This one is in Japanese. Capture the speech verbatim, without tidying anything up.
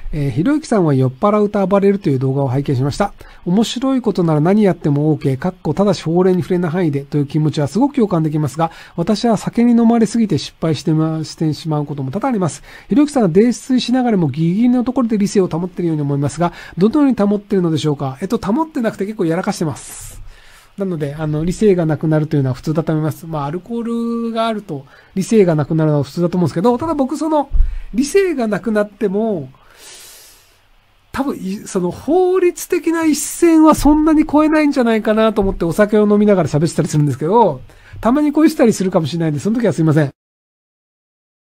えー、ひろゆきさんは酔っ払うと暴れるという動画を拝見しました。面白いことなら何やっても OK、かっこただし法令に触れない範囲でという気持ちはすごく共感できますが、私は酒に飲まれすぎて失敗してしてしまうことも多々あります。ひろゆきさんは泥酔しながらもギリギリのところで理性を保っているように思いますが、どのように保っているのでしょうか。えっと、保ってなくて結構やらかしてます。なので、あの、理性がなくなるというのは普通だと思います。まあ、アルコールがあると理性がなくなるのは普通だと思うんですけど、ただ僕その、理性がなくなっても、多分、その法律的な一線はそんなに超えないんじゃないかなと思ってお酒を飲みながら喋ってたりするんですけど、たまに恋したりするかもしれないんで、その時はすいません。